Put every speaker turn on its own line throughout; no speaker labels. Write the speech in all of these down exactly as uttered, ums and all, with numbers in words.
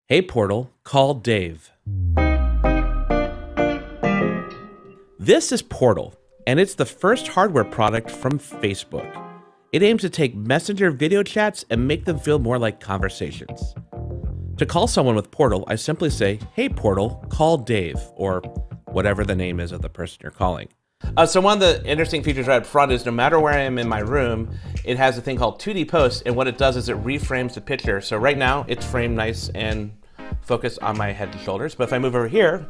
Hey Portal, call Dave. This is Portal, and it's the first hardware product from Facebook. It aims to take Messenger video chats and make them feel more like conversations. To call someone with Portal, I simply say, hey Portal, call Dave, or whatever the name is of the person you're calling. Uh, so one of the interesting features right up front is no matter where I am in my room, it has a thing called two D post, and what it does is it reframes the picture. So right now, it's framed nice and focused on my head and shoulders, but if I move over here,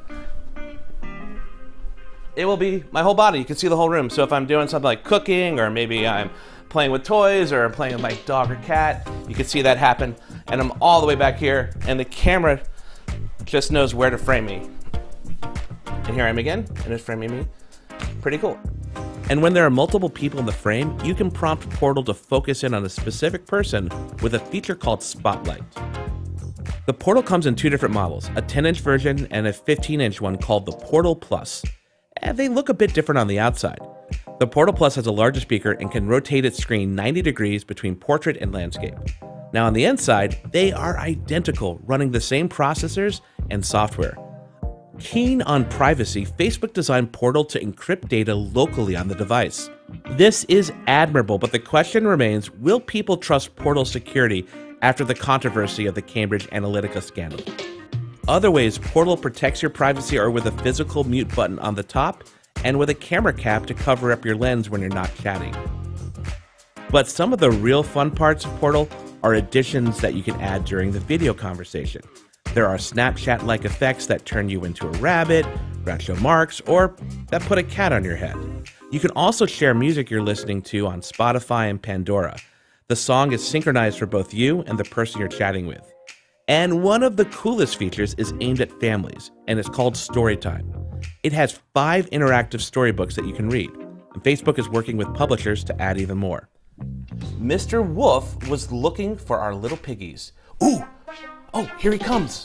it will be my whole body. You can see the whole room. So if I'm doing something like cooking, or maybe I'm playing with toys, or I'm playing with my dog or cat, you can see that happen. And I'm all the way back here, and the camera just knows where to frame me. And here I am again, and it's framing me. Pretty cool. And when there are multiple people in the frame, you can prompt Portal to focus in on a specific person with a feature called Spotlight. The Portal comes in two different models, a ten inch version and a fifteen inch one called the Portal Plus. And they look a bit different on the outside. The Portal Plus has a larger speaker and can rotate its screen ninety degrees between portrait and landscape. Now on the inside, they are identical, running the same processors and software. Keen on privacy, Facebook designed Portal to encrypt data locally on the device. This is admirable, but the question remains, will people trust Portal's security after the controversy of the Cambridge Analytica scandal? Other ways Portal protects your privacy are with a physical mute button on the top and with a camera cap to cover up your lens when you're not chatting. But some of the real fun parts of Portal are additions that you can add during the video conversation. There are Snapchat-like effects that turn you into a rabbit, Groucho Marx, or that put a cat on your head. You can also share music you're listening to on Spotify and Pandora. The song is synchronized for both you and the person you're chatting with. And one of the coolest features is aimed at families, and it's called Storytime. It has five interactive storybooks that you can read, and Facebook is working with publishers to add even more. Mister Wolf was looking for our little piggies. Ooh! Oh, here he comes.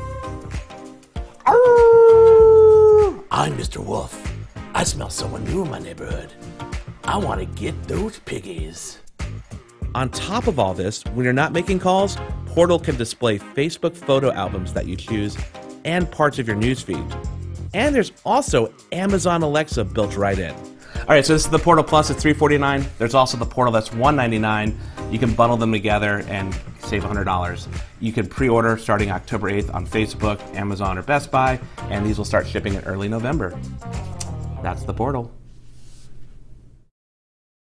Arr! I'm Mister Wolf. I smell someone new in my neighborhood. I want to get those piggies. On top of all this, when you're not making calls, Portal can display Facebook photo albums that you choose and parts of your newsfeed. And there's also Amazon Alexa built right in. All right, so this is the Portal Plus at three forty-nine. There's also the Portal that's one ninety-nine. You can bundle them together and save one hundred dollars. You can pre-order starting October eighth on Facebook, Amazon, or Best Buy, and these will start shipping in early November. That's the Portal.